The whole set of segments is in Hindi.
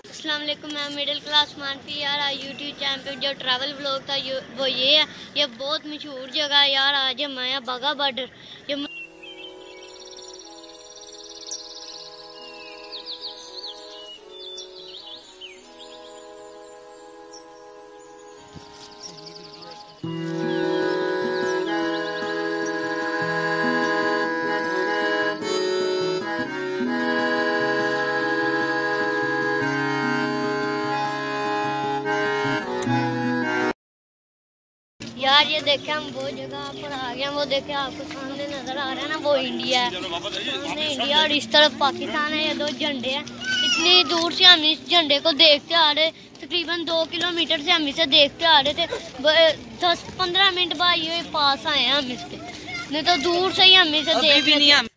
अस्सलाम वालेकुम। मैं मिडिल क्लास मानफी यार यूट्यूब चैनल पे जो ट्रैवल व्लॉग था वो ये है। ये बहुत मशहूर जगह है यार। आज हम आए वाघा बॉर्डर। यार ये देखे हम वो जगह पर आ गए हैं। वो देखे आपको सामने नजर आ रहा है ना, वो इंडिया है। सामने इंडिया और इस तरफ पाकिस्तान है। ये दो झंडे हैं। इतनी दूर से हम इस झंडे को देखते आ रहे, तकरीबन 2 किलोमीटर से हम इसे देखते आ रहे थे। 10-15 मिनट बाद ये पास आए हैं हम इसके, नहीं तो दूर से ही हम इसे देख रहे थे।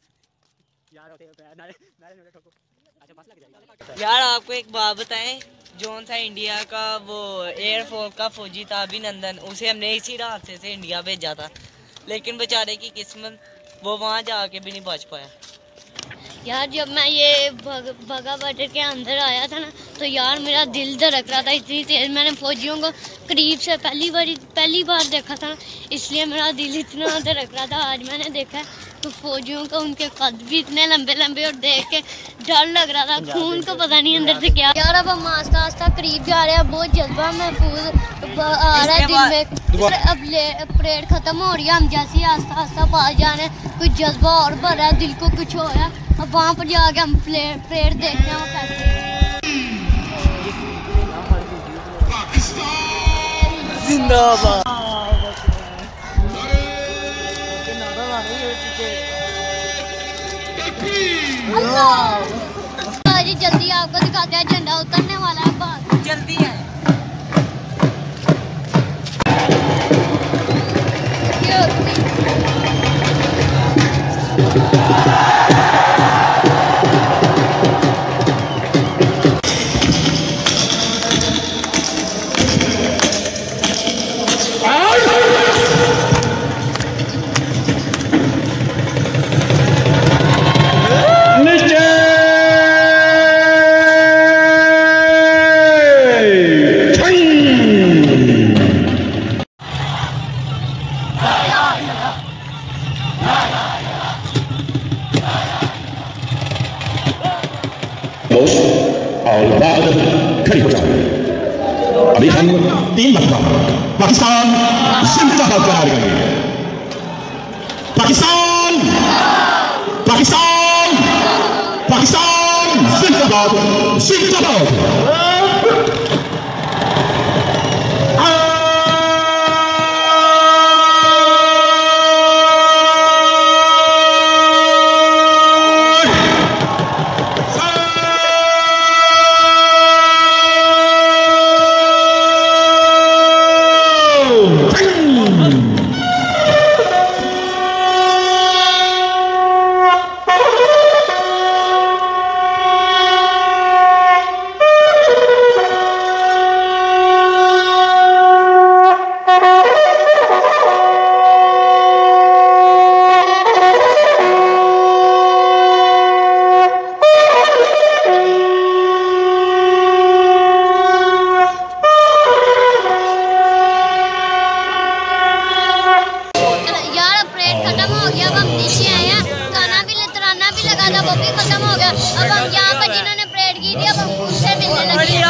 यार आपको एक बात बताएं, जोन था इंडिया का वो एयरफोर्स का फौजी था अभिनंदन, उसे हमने इसी रास्ते से इंडिया भेजा था, लेकिन बेचारे की किस्मत वो वहाँ जाके भी नहीं बच पाया। यार जब मैं ये वाघा बॉर्डर के अंदर आया था ना, तो यार मेरा दिल धड़क रहा था इतनी तेज। मैंने फौजियों को करीब से पहली बार देखा था, इसलिए मेरा दिल इतना धड़क रहा था। आज मैंने देखा तो फौजियों को उनके कद भी इतने लंबे लंबे और देख के डर लग रहा था। खून को पता नहीं अंदर से क्या। यार अब हम आस्ता आस्ता करीब जा रहे हैं। बहुत जज्बा महफूज आ रहा है दिल में। अब परेड खत्म हो रही है, हम जैसे ही आस्ता आस्ता पास जा रहे हैं, कुछ जज्बा और बढ़ रहा है, दिल को कुछ हो रहा है। अब वहाँ पर जाके हम परेड देखते हैं वो कैसे। जिंदाबाद। जल्दी आपको दिखाते हैं, झंडा उतरने वाला है। बाहर जल्दी है। और बाद खड़ी हो जाए। अभी हम 3 मरतबा पाकिस्तान जिंदाबाद करा रहे हैं। पाकिस्तान पाकिस्तान पाकिस्तान जिंदाबाद जिंदाबाद। वो भी खत्म हो गया। अब हम यहाँ पर जिन्होंने परेड की थी, अब हम उनसे मिलने लगे।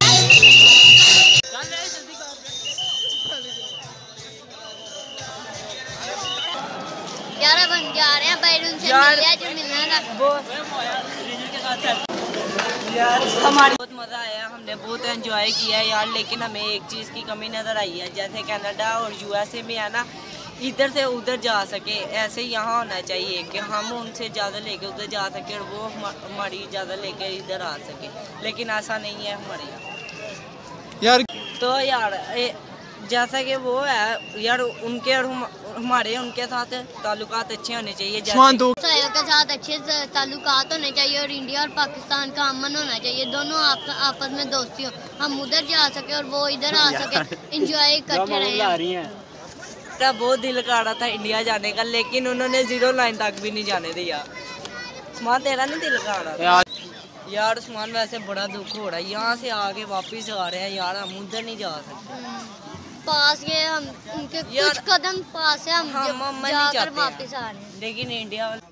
यार अब हम जा रहे हैं भाई, उनसे मिलने जो मिलना था। यार हमारी बहुत मज़ा आया, हमने बहुत एंजॉय किया यार, लेकिन हमें एक चीज़ की कमी नज़र आई है। जैसे कनाडा और यूएसए में है ना, इधर से उधर जा सके, ऐसे ही यहाँ होना चाहिए कि हम उनसे ज़्यादा लेके उधर जा सके और वो हमारी ज़्यादा लेके इधर आ सके, लेकिन ऐसा नहीं है हमारे यहाँ यार। तो यार जैसा कि वो है यार, उनके और हमारे उनके साथ ताल्लुकात अच्छे होने चाहिए, इसराइल के साथ अच्छे ताल्लुकात होने चाहिए और इंडिया और पाकिस्तान का अमन होना चाहिए। दोनों आपस में दोस्ती हो, हम उधर जा सके और वो इधर आ सके, इंजॉय करते रहे। बहुत दिल कर रहा था इंडिया जाने का, लेकिन उन्होंने 0 लाइन तक भी नहीं जाने दिया। तेरा नहीं दिल कर रहा था यार उस्मान वैसे बड़ा दुख हो रहा है, यहाँ से आके वापस आ रहे हैं यार, हम उधर नहीं जा सकते। पास ये हम उनके कुछ कदम पास है, हम जाकर वापस आ रहे हैं। लेकिन इंडिया वाले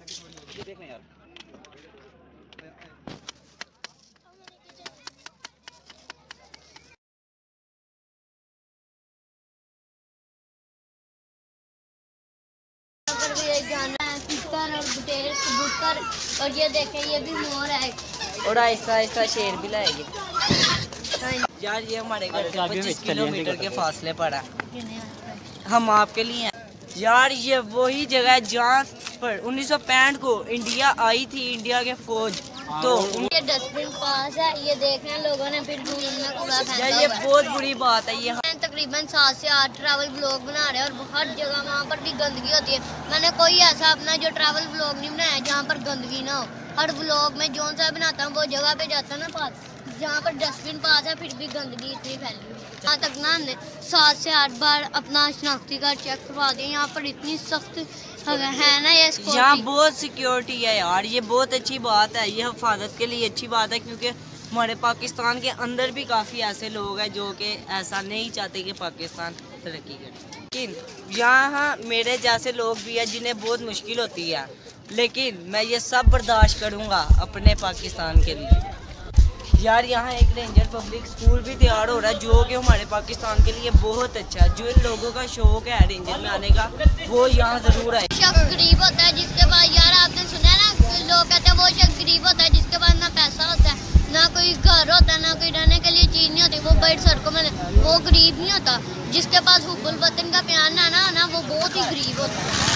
जाना है और कबूतर, और ये देखें ये भी मोर है, और आहिस्ता आहिस्ता शेर भी लाएंगे। यार ये हमारे घर से 25 किलोमीटर के फासले पर है, हम आपके लिए हैं। यार ये वही जगह है जहाँ पर 1965 को इंडिया आई थी, इंडिया के फौज। तो ये डस्टबिन पास है, ये देख रहे हैं लोगों ने फिर में कूड़ा फेंका ये बहुत बुरी बात है। ये तकरीबन 7 से 8 ट्रैवल ब्लॉग बना रहे हैं और हर जगह वहाँ पर भी गंदगी होती है। मैंने कोई ऐसा अपना जो ट्रैवल ब्लॉग नहीं बनाया जहाँ पर गंदगी ना हो। हर ब्लॉग में जो सा बनाता हूँ वो जगह पे जाता है ना पास, जहाँ पर डस्टबिन पास है फिर भी गंदगी इतनी फैली हुई है। यहाँ तक ना हमने 7 से 8 बार अपना शनाख्ती कार्ड चेक करवा दिया। यहाँ पर इतनी सख्त है ना, ये यहाँ बहुत सिक्योरिटी है यार, ये बहुत अच्छी बात है, ये हिफाजत के लिए अच्छी बात है, क्योंकि हमारे पाकिस्तान के अंदर भी काफ़ी ऐसे लोग हैं जो कि ऐसा नहीं चाहते कि पाकिस्तान तरक्की करे। लेकिन यहाँ मेरे जैसे लोग भी हैं जिन्हें बहुत मुश्किल होती है, लेकिन मैं ये सब बर्दाश्त करूँगा अपने पाकिस्तान के लिए। यार यहाँ एक रेंजर पब्लिक स्कूल भी तैयार हो रहा है जो कि हमारे पाकिस्तान के लिए बहुत अच्छा है। जो इन लोगों का शौक है रेंजर में आने का, वो यहाँ ज़रूर आए। शख्स गरीब होता है जिसके पास, यार आपने सुना है ना, लोग कहते हैं वो शख्स गरीब होता है जिसके पास ना पैसा होता है, ना कोई घर होता है, ना कोई रहने के लिए चीज़ नहीं होती, वो बड़ी सड़कों में, वो गरीब नहीं होता। जिसके पास हुब्बुल वतन का प्यार ना वो बहुत ही गरीब होता है।